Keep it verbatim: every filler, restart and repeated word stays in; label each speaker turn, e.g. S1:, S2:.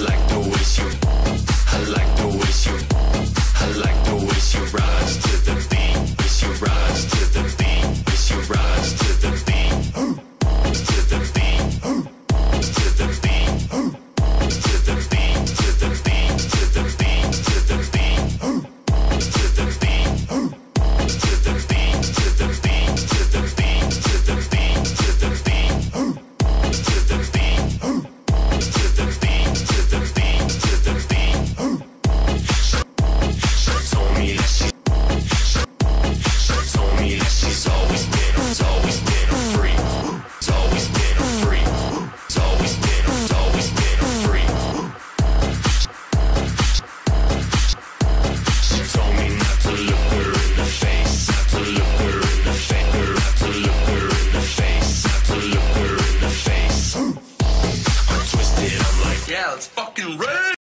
S1: like the way she, I like the way she, I like the way she rides to the beat. She rides to the beat. She rides to the beat. To the beat. To the beat. To the beat. To the beat. To the beat. To the beat. To the beat. To the beat. To the beat. To the beat. To the beat. To the beat. To the beat. To the beat. To the beat. To the beat. She told me that she, she told me that she's always been, it's always been a freak. It's always been a freak. It's always been, it's always been a freak. She told me not to look her in the face, not to look her in the face, not to look her in the face, not to look her in the face. I'm twisted, I'm like, yeah, let's fucking rage.